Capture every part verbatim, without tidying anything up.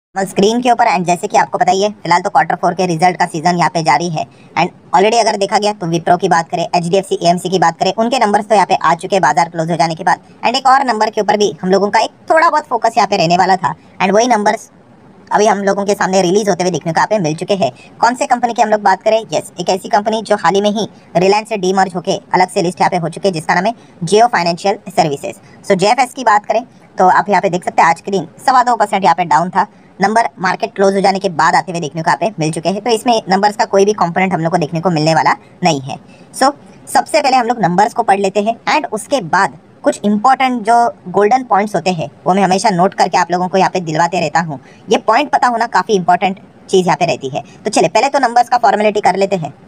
Screen के ऊपर। And जैसे कि आपको पता ही है, फिलहाल तो क्वार्टर फोर के रिजल्ट का सीजन यहाँ पे जारी है। एंड ऑलरेडी अगर देखा गया तो विप्रो की बात करें, एचडीएफसी, एएमसी की बात करें, उनके नंबर्स तो यहाँ पे आ चुके हैं बाजार क्लोज हो जाने के बाद। एंड एक और नंबर के ऊपर भी हम लोगों का एक थोड़ा बहुत फोकस यहाँ पे रहने वाला था। एंड वही नंबर्स अभी हम लोगों के सामने रिलीज होते हुए देखने को यहाँ पे मिल चुके हैं। कौन से कंपनी की हम लोग बात करें? यस, एक ऐसी कंपनी जो हाल ही में ही रिलायंस से डीमर्ज होके अलग से लिस्ट यहाँ पे हो चुके हैं, जिसका नाम है Jio financial services. So JFS की बात करें तो आप यहाँ पे देख सकते हैं आज के दिन सवा दो परसेंट यहाँ पे डाउन था। नंबर मार्केट क्लोज हो जाने के बाद आते हुए देखने को यहाँ पे मिल चुके हैं। तो इसमें नंबर्स का कोई भी कंपोनेंट हम लोग को देखने को मिलने वाला नहीं है। सो so, सबसे पहले हम लोग नंबर्स को पढ़ लेते हैं एंड उसके बाद कुछ इंपॉर्टेंट जो गोल्डन पॉइंट्स होते हैं वो मैं हमेशा नोट करके आप लोगों को यहाँ पे दिलवाते रहता हूँ। ये पॉइंट पता होना काफ़ी इंपॉर्टेंट चीज़ यहाँ पे रहती है। तो चले पहले तो नंबर्स का फॉर्मेलिटी कर लेते हैं,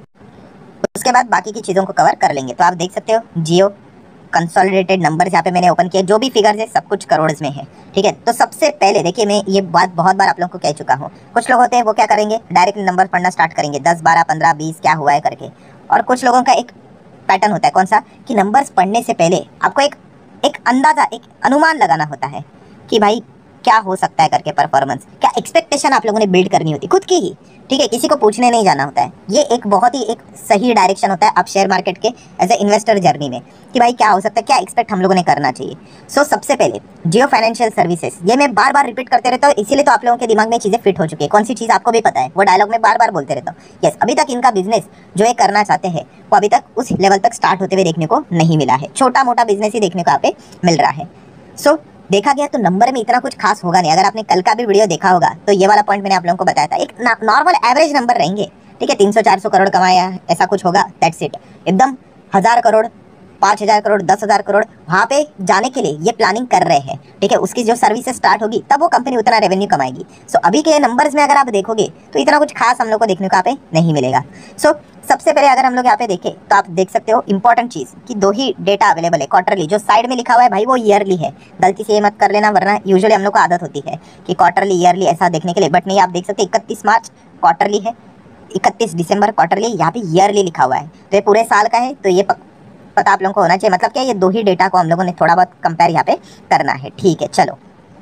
उसके बाद बाकी की चीज़ों को कवर कर लेंगे। तो आप देख सकते हो जियो कंसोलिडेटेड नंबर्स यहाँ पे मैंने ओपन किया, जो भी फिगर्स है सब कुछ करोड़ में है। ठीक है, तो सबसे पहले देखिए, मैं ये बात बहुत बार आप लोगों को कह चुका हूँ। कुछ लोग होते हैं वो क्या करेंगे, डायरेक्टली नंबर पढ़ना स्टार्ट करेंगे, दस बारह पंद्रह बीस क्या हुआ है करके। और कुछ लोगों का एक पैटर्न होता है, कौन सा, कि नंबर्स पढ़ने से पहले आपको एक एक अंदाजा, एक अनुमान लगाना होता है कि भाई क्या हो सकता है करके, परफॉर्मेंस क्या एक्सपेक्टेशन आप लोगों ने बिल्ड करनी होती खुद की ही। ठीक है, किसी को पूछने नहीं जाना होता है। ये एक बहुत ही एक सही डायरेक्शन होता है आप शेयर मार्केट के एज ए इन्वेस्टर जर्नी में, कि भाई क्या हो सकता है, क्या एक्सपेक्ट हम लोगों ने करना चाहिए। सो so, सबसे पहले जियो फाइनेंशियल सर्विसेज, ये मैं बार बार रिपीट करते रहता हूँ, इसीलिए तो आप लोगों के दिमाग में चीज़ें फिट हो चुकी है। कौन सी चीज़ आपको भी पता है, वो डायलॉग में बार बार बोलते रहता हूँ। यस, अभी तक इनका बिजनेस जो ये करना चाहते हैं वो अभी तक उस लेवल तक स्टार्ट होते हुए देखने को नहीं मिला है। छोटा मोटा बिजनेस ही देखने को यहाँ पे मिल रहा है। सो so, देखा गया तो नंबर में इतना कुछ खास होगा नहीं। अगर आपने कल का भी वीडियो देखा होगा तो ये वाला पॉइंट मैंने आप लोगों को बताया था, एक नॉर्मल एवरेज नंबर रहेंगे। ठीक है, तीन सौ चार सौ करोड़ कमाया ऐसा कुछ होगा, दैट्स इट। एकदम हजार करोड़, पाँच हजार करोड़, दस हजार करोड़ वहाँ पे जाने के लिए ये प्लानिंग कर रहे हैं। ठीक है, उसकी जो सर्विसेज स्टार्ट होगी तब वो कंपनी उतना रेवेन्यू कमाएगी। सो so, अभी के नंबर्स में अगर आप देखोगे तो इतना कुछ खास हम लोग को देखने को यहाँ पे नहीं मिलेगा। सो so, सबसे पहले अगर हम लोग यहाँ पे देखें तो आप देख सकते हो इंपॉर्टेंट चीज़ कि दो ही डेटा अवेलेबल है क्वार्टरली। जो साइड में लिखा हुआ है भाई वो ईयरली है, गलती से ये मत कर लेना, वरना यूजुअली हम लोग को आदत होती है कि क्वार्टरली ईयरली ऐसा देखने के लिए, बट नहीं, आप देख सकते इकतीस मार्च क्वार्टरली है, इकतीस दिसंबर क्वार्टरली, यहाँ पे ईयरली लिखा हुआ है। तो ये पूरे साल का है, तो ये पता आप लोगों को होना चाहिए। मतलब क्या, ये दो ही डेटा को हम लोगों ने थोड़ा बहुत कंपेयर यहाँ पे करना है। ठीक है, चलो।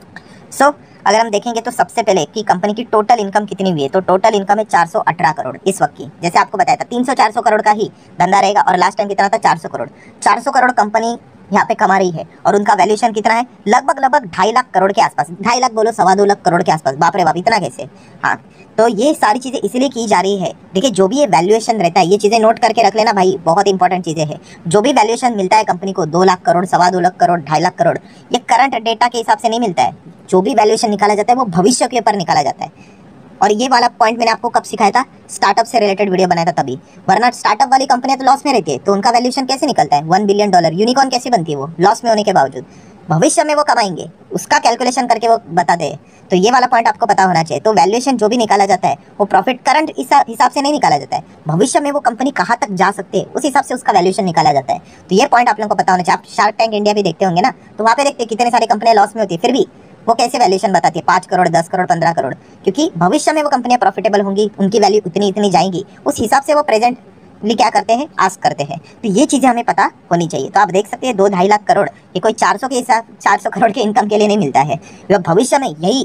सो so, अगर हम देखेंगे तो सबसे पहले कि कंपनी की टोटल इनकम कितनी हुई है, तो टोटल इनकम है चार सौ अठारह करोड़ इस वक्त की। जैसे आपको बताया था तीन सौ चार सौ करोड़ का ही धंधा रहेगा, और लास्ट टाइम कितना था, चार सौ करोड़। चार सौ करोड़ कंपनी यहाँ पे कमा रही है, और उनका वैल्यूएशन कितना है, लगभग लगभग ढाई लाख करोड़ के आसपास। ढाई लाख बोलो, सवा दो लाख करोड़ के आसपास। बाप रे बाप, इतना कैसे। हाँ, तो ये सारी चीज़ें इसलिए की जा रही है। देखिए, जो भी ये वैल्यूएशन रहता है, ये चीज़ें नोट करके रख लेना भाई, बहुत इंपॉर्टेंट चीज़ें हैं। जो भी वैल्यूएशन मिलता है कंपनी को, दो लाख करोड़, सवा दो लाख करोड़, ढाई लाख करोड़, ये करंट डेटा के हिसाब से नहीं मिलता है। जो भी वैल्यूएशन निकाला जाता है वो भविष्य के ऊपर निकाला जाता है। और ये वाला पॉइंट मैंने आपको कब सिखाया था, स्टार्टअप से रिलेटेड वीडियो बनाया था तभी। वरना स्टार्टअप वाली कंपनियां तो लॉस में रहती है, तो उनका वैल्यूएशन कैसे निकलता है, वन बिलियन डॉलर यूनिकॉर्न कैसे बनती है वो लॉस में होने के बावजूद। भविष्य में वो कमाएंगे, उसका कैलकुलेशन करके वो बता दे। तो ये वाला पॉइंट आपको पता होना चाहिए। तो वैल्यूएशन जो भी निकाला जाता है वो प्रॉफिट करंट हिसाब से नहीं निकाला जाता है, भविष्य में वो कंपनी कहाँ तक जा सकते हैं उस हिसाब से उसका वैल्यूएशन निकाला जाता है। तो ये पॉइंट आप लोगों को पता होना चाहिए। आप शार्क टैंक इंडिया भी देखते होंगे ना, तो वहाँ पे देखते हैं कितने सारी कंपनियां लॉस में होती है, फिर भी वो कैसे वैल्यूएशन बताती है, पाँच करोड़, दस करोड़, पंद्रह करोड़, क्योंकि भविष्य में वो कंपनियां प्रॉफिटेबल होंगी, उनकी वैल्यू इतनी इतनी जाएंगी, उस हिसाब से वो प्रेजेंटली क्या करते हैं, आस्क करते हैं। तो ये चीज़ें हमें पता होनी चाहिए। तो आप देख सकते हैं दो ढाई लाख करोड़, ये कोई चार सौ के हिसाब चार सौ करोड़ के इनकम के लिए नहीं मिलता है। भविष्य में यही,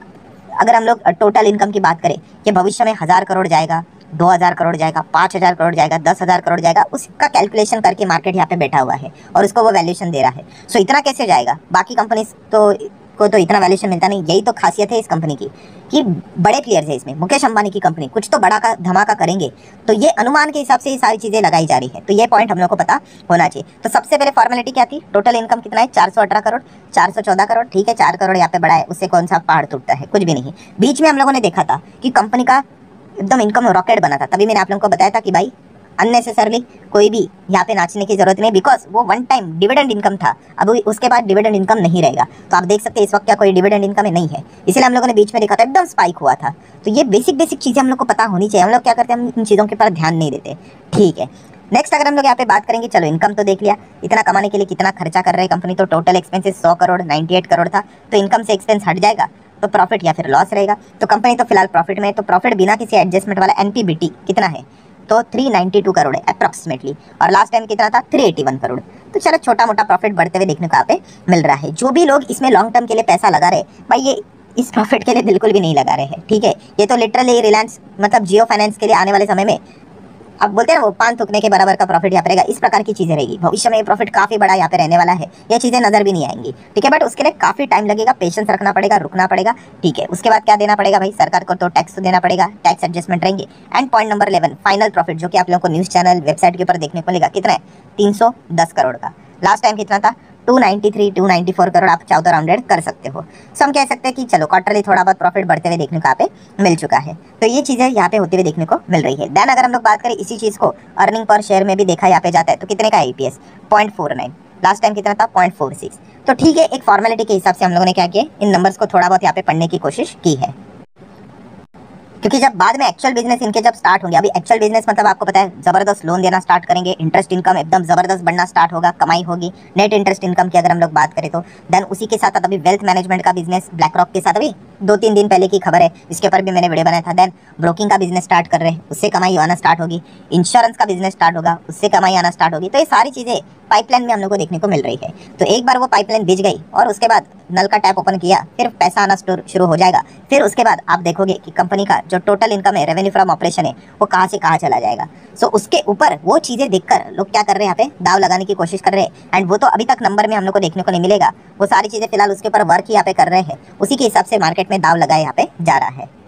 अगर हम लोग टोटल इनकम की बात करें, कि भविष्य में हज़ार करोड़ जाएगा, दो हज़ार करोड़ जाएगा, पाँच हज़ार करोड़ जाएगा, दस हज़ार करोड़ जाएगा, उसका कैलकुलेशन करके मार्केट यहाँ पे बैठा हुआ है और उसको वो वैल्यूएशन दे रहा है। सो इतना कैसे जाएगा, बाकी कंपनीज तो को तो इतना वैल्यूएशन मिलता नहीं। यही तो खासियत है इस कंपनी की कि बड़े प्लेयर्स है इसमें। मुकेश अंबानी की कंपनी कुछ तो बड़ा का धमाका करेंगे, तो ये अनुमान के हिसाब से ये सारी चीज़ें लगाई जा रही है। तो ये पॉइंट हम लोग को पता होना चाहिए। तो सबसे पहले फॉर्मेलिटी क्या थी, टोटल इनकम कितना है, चार सौ अठारह करोड़, चार सौ चौदह करोड़। ठीक है, चार करोड़ यहाँ पे बढ़ा है, उससे कौन सा पहाड़ टूटता है, कुछ भी नहीं। बीच में हम लोगों ने देखा था कि कंपनी का एकदम इनकम रॉकेट बना था, तभी मैंने आप लोगों को बताया था कि भाई अननेसेसरली कोई भी यहाँ पे नाचने की जरूरत नहीं, बिकॉज वो वन टाइम डिविडेंड इनकम था। अब उसके बाद डिविडेंड इनकम नहीं रहेगा। तो आप देख सकते हैं इस वक्त क्या कोई डिविडेंड इनकम नहीं है, इसलिए हम लोगों ने बीच में देखा था एकदम स्पाइक हुआ था। तो ये बेसिक बेसिक चीज़ें हम लोग को पता होनी चाहिए। हम लोग क्या करते हैं, हम इन चीज़ों के ऊपर ध्यान नहीं देते। ठीक है, नेक्स्ट अगर हम लोग यहाँ पे बात करेंगे, चलो इनकम तो देख लिया, इतना कमाने के लिए कितना खर्चा कर रहा है कंपनी। तो टोटल एक्सपेंसेस सौ करोड़, अट्ठानवे करोड़ था। तो इनकम से एक्सपेंस हट जाएगा तो प्रॉफिट या फिर लॉस रहेगा। तो कंपनी तो फिलहाल प्रॉफिट में है, तो प्रॉफिट बिना किसी एडजस्टमेंट वाला एनपीबीटी कितना है, तो तीन सौ बानवे करोड़ है अप्रॉक्सीमेटली, और लास्ट टाइम कितना था, तीन सौ इक्यासी करोड़। तो चलो छोटा मोटा प्रॉफिट बढ़ते हुए देखने को यहाँ पे मिल रहा है। जो भी लोग इसमें लॉन्ग टर्म के लिए पैसा लगा रहे, भाई ये इस प्रॉफिट के लिए बिल्कुल भी नहीं लगा रहे हैं, ठीक है। ये तो लिटरली रिलायंस मतलब जियो फाइनेंस के लिए आने वाले समय में अब बोलते हैं ना वो पान थूकने के बराबर का प्रॉफिट यहाँ पे रहेगा, इस प्रकार की चीजें रहेगी। भविष्य में ये प्रॉफिट काफी बड़ा यहाँ पे रहने वाला है, ये चीजें नजर भी नहीं आएंगी, ठीक है। बट उसके लिए काफी टाइम लगेगा, पेशेंस रखना पड़ेगा, रुकना पड़ेगा, ठीक है। उसके बाद क्या देना पड़ेगा भाई, सरकार को तो टैक्स तो देना पड़ेगा, टैक्स एडजस्टमेंट रहेंगे। And point number eleven, final profit, जो कि आप लोगों को न्यूज चैनल वेबसाइट के ऊपर देखने को मिलेगा, कितना है, तीन सौ दस करोड़ का। लास्ट टाइम कितना था, two ninety three two ninety four crore, आप चाहो तो राउंडेड कर सकते हो। सो हम कह सकते हैं कि चलो क्वार्टरली थोड़ा बहुत प्रॉफिट बढ़ते हुए देखने को यहाँ पे मिल चुका है, तो ये चीजें यहाँ पे होते हुए देखने को मिल रही है। देन अगर हम लोग बात करें इसी चीज को अर्निंग पर शेयर में भी देखा यहाँ पे जाता है, तो कितने का EPS, point four nine, last time कितना था, पॉइंट फोर सिक्स। तो ठीक है, एक फॉर्मेलिटी के हिसाब से हम लोगों ने क्या किया, इन नंबर्स को थोड़ा बहुत यहाँ पे पढ़ने की कोशिश की है, क्योंकि जब बाद में एक्चुअल बिजनेस इनके जब स्टार्ट होंगे, अभी एक्चुअल बिजनेस मतलब आपको पता है जबरदस्त लोन देना स्टार्ट करेंगे, इंटरेस्ट इनकम एकदम जबरदस्त बढ़ना स्टार्ट होगा, कमाई होगी, नेट इंटरेस्ट इनकम की अगर हम लोग बात करें तो। देन उसी के साथ साथ अभी वेल्थ मैनेजमेंट का बिजनेस ब्लैक रॉक के साथ अभी दो तीन दिन पहले की खबर है, इसके ऊपर भी मैंने वीडियो बनाया था। देन ब्रोकिंग का बिजनेस स्टार्ट कर रहे हैं, उससे कमाई आना स्टार्ट होगी, इंश्योरेंस का बिजनेस स्टार्ट होगा, उससे कमाई आना स्टार्ट होगी। तो ये सारी चीजें पाइपलाइन में हम लोग को देखने को मिल रही है। तो एक बार वो पाइपलाइन बिज गई और उसके बाद नल का टैप ओपन किया, फिर पैसा आना शुरू हो जाएगा। फिर उसके बाद आप देखोगे कि कंपनी का जो टोटल इनकम है, रेवेन्यू फ्रॉम ऑपरेशन है, वो कहाँ से कहाँ चला जाएगा। सो उसके ऊपर वो चीजें देखकर लोग क्या कर रहे हैं, यहाँ पे दाव लगाने की कोशिश कर रहे हैं। एंड वो तो अभी तक नंबर में हम लोग को देखने को नहीं मिलेगा, वो सारी चीजें फिलहाल उसके ऊपर वर्क यहाँ पे कर रहे हैं, उसी के हिसाब से मार्केट में दाव लगाए यहाँ पे जा रहा है।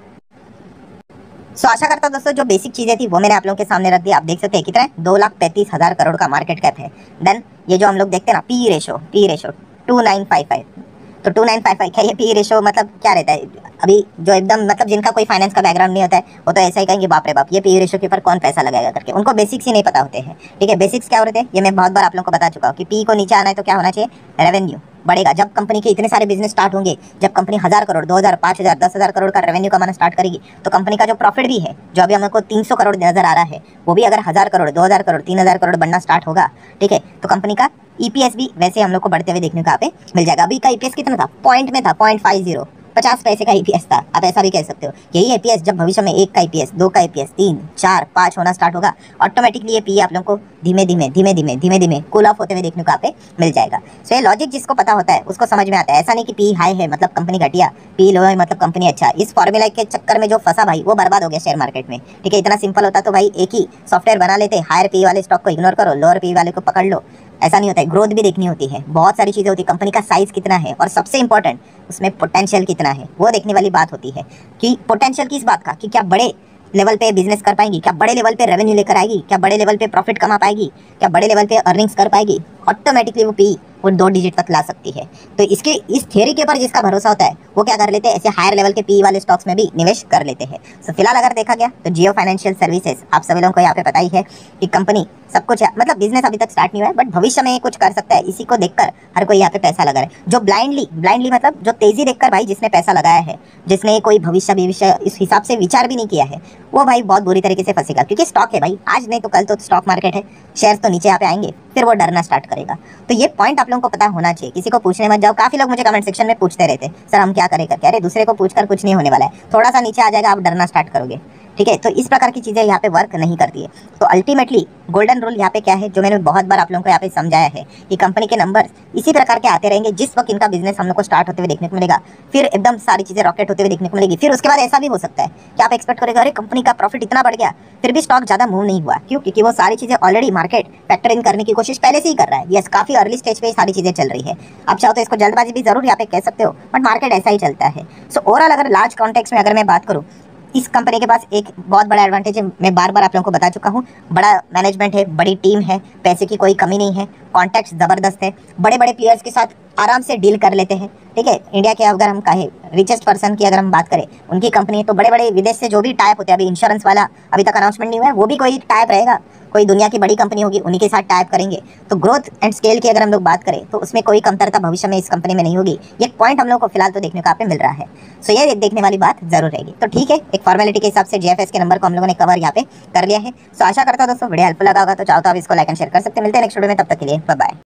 सो so, आशा करता हूं दोस्तों जो बेसिक चीजें थी वो मैंने आप लोगों के सामने रख दी। आप देख सकते हैं कितना है, दो लाख पैंतीस हजार करोड़ का मार्केट कैप है। देन ये जो हम लोग देखते हैं ना, P ratio, P ratio two nine five five, तो टू नाइन फाइव फाइव क्या ये पी रेशो मतलब क्या रहता है। अभी जो एकदम मतलब जिनका कोई फाइनेंस का बैकग्राउंड नहीं होता है वो तो ऐसा ही कहेंगे बाप रे बाप ये पी रेशो के ऊपर कौन पैसा लगाएगा करके, उनको बेसिक्स ही नहीं पता होते हैं, ठीक है। बेसिक्स क्या होते हैं ये मैं बहुत बार आप लोगों को बता चुका हूँ कि पी को नीचे आना है तो क्या होना चाहिए, रेवेन्यू बढ़ेगा। जब कंपनी के इतने सारे बिजनेस स्टार्ट होंगे, जब कंपनी हजार करोड़, दो हजार, पांच हजार, दस हजार करोड़ का रेवेन्यू कमाना स्टार्ट करेगी, तो कंपनी का जो प्रॉफिट भी है, जो अभी हमको तीन सौ करोड़ नजर आ रहा है, वो भी अगर हजार करोड़, दो हजार करोड़, तीन हजार करोड़ बनना स्टार्ट होगा, ठीक है, तो कंपनी का ईपीएस भी वैसे हम लोग को बढ़ते हुए देखने को यहाँ पे मिल जाएगा। अभी का ईपीएस कितना था, पॉइंट में था, पॉइंट फाइव जीरो, पचास पैसे का ईपीएस था, आप ऐसा भी कह सकते हो। यही ईपीएस जब भविष्य में एक का ईपीएस, दो का ईपीएस, तीन, चार, पांच होना स्टार्ट होगा, ऑटोमेटिकली ये पी आप लोगों को धीमे धीमे धीमे धीमे धीमे धीमे कूल ऑफ होते हुए देखने को यहाँ पे मिल जाएगा। सो ये लॉजिक जिसको पता होता है उसको समझ में आता है। ऐसा नहीं कि पी हाई है मतलब कंपनी घटिया, पी लो है मतलब कंपनी अच्छा। इस फॉर्मूला के चक्कर में जो फंसा भाई वो बर्बाद हो गया शेयर मार्केट में, ठीक है। इतना सिंपल होता तो भाई एक ही सॉफ्टवेयर बना लेते, हायर पी वाले स्टॉक को इग्नोर करो, लोअर पी वाले को पकड़ लो। ऐसा नहीं होता है, ग्रोथ भी देखनी होती है, बहुत सारी चीजें होती है, कंपनी का साइज कितना है और सबसे इंपॉर्टेंट उसमें पोटेंशियल कितना है वो देखने वाली बात होती है। कि पोटेंशियल किस बात का, कि क्या बड़े लेवल पे बिजनेस कर पाएगी, क्या बड़े लेवल पे रेवेन्यू लेकर आएगी, क्या बड़े लेवल पे प्रॉफिट कमा पाएगी, क्या बड़े लेवल पे अर्निंग्स कर पाएगी, ऑटोमेटिकली वो पी वो दो डिजिट तक ला सकती है। तो इसके इस थ्योरी के ऊपर जिसका भरोसा होता है वो क्या कर लेते हैं, ऐसे हायर लेवल के पी वाले स्टॉक्स में भी निवेश कर लेते हैं। सो फिलहाल अगर देखा गया तो जियो फाइनेंशियल सर्विसेज आप सभी लोगों को यहाँ पे पता ही है कि कंपनी सब कुछ है, मतलब बिजनेस अभी तक स्टार्ट नहीं हुआ है बट भविष्य में कुछ कर सकता है। इसी को देखकर हर कोई यहाँ पे पैसा लगा रहा है। जो ब्लाइंडली ब्लाइंडली मतलब जो तेजी देखकर भाई जिसने पैसा लगाया है, जिसने कोई भविष्य भविष्य इस हिसाब से विचार भी नहीं किया है, वो भाई बहुत बुरी तरीके से फंसेगा। क्योंकि स्टॉक है भाई, आज नहीं तो कल तो स्टॉक मार्केट है, शेयर तो नीचे यहाँ पे आएंगे, फिर वो डरना स्टार्ट करेगा। तो ये पॉइंट आप लोगों को पता होना चाहिए, किसी को पूछने मत जाओ। काफी लोग मुझे कमेंट सेक्शन में पूछते रहते सर हम क्या करें करके, अरे दूसरे को पूछकर कुछ नहीं होने वाला है, थोड़ा सा नीचे आ जाएगा आप डरना स्टार्ट करोगे, ठीक है। तो इस प्रकार की चीजें यहाँ पे वर्क नहीं करती है। तो अल्टीमेटली गोल्डन रूल यहाँ पे क्या है, जो मैंने बहुत बार आप लोगों को यहाँ पे समझाया है कि कंपनी के नंबर इसी प्रकार के आते रहेंगे। जिस वक्त इनका बिजनेस हम लोग को स्टार्ट होते हुए देखने को मिलेगा, फिर एकदम सारी चीजें रॉकेट होते हुए देखने को मिलेगी। फिर उसके बाद ऐसा भी हो सकता है कि आप एक्सपेक्ट करेंगे अरे कंपनी का प्रॉफिट इतना बढ़ गया, फिर भी स्टॉक ज्यादा मूव नहीं हुआ। क्यों? क्योंकि वो सारी चीजें ऑलरेडी मार्केट फैक्टर इन करने की कोशिश पहले से ही कर रहा है। यस, काफी अर्ली स्टेज पे सारी चीजें चल रही है। आप चाहो तो इसको जल्दबाजी भी जरूर यहाँ पे कह सकते हो, बट मार्केट ऐसा ही चलता है। सो ओवरऑल अगर लार्ज कॉन्टेक्स्ट में अगर मैं बात करूँ, इस कंपनी के पास एक बहुत बड़ा एडवांटेज है, मैं बार बार आप लोगों को बता चुका हूँ। बड़ा मैनेजमेंट है, बड़ी टीम है, पैसे की कोई कमी नहीं है, कॉन्टैक्ट्स जबरदस्त है, बड़े बड़े प्लेयर्स के साथ आराम से डील कर लेते हैं, ठीक है। इंडिया के अगर हम कहें रिचेस्ट पर्सन की अगर हम बात करें, उनकी कंपनी है, तो बड़े बड़े विदेश से जो भी टाइप होते हैं, अभी इंश्योरेंस वाला अभी तक अनाउंसमेंट नहीं हुआ है, वो भी कोई टाइप रहेगा, कोई दुनिया की बड़ी कंपनी होगी उन्हीं के साथ टाइप करेंगे। तो ग्रोथ एंड स्केल की अगर हम लोग बात करें तो उसमें कोई कमतरता भविष्य में इस कंपनी में नहीं होगी। ये पॉइंट हम लोग को फिलहाल तो देखने को यहाँ पे मिल रहा है। सो ये देखने वाली बात जरूर रहेगी। तो ठीक है, एक फॉर्मेलिटी के हिसाब से जेएफएस के नंबर को हम लोगों ने कवर यहाँ पे कर लिया है। सो आशा करता हूं दोस्तों वीडियो हेल्पफुल लगा होगा, तो चाहो तो आप इसको लाइक एंड शेयर कर सकते हैं। मिलते हैं नेक्स्ट वीडियो में, तब तक के लिए बाय बाय।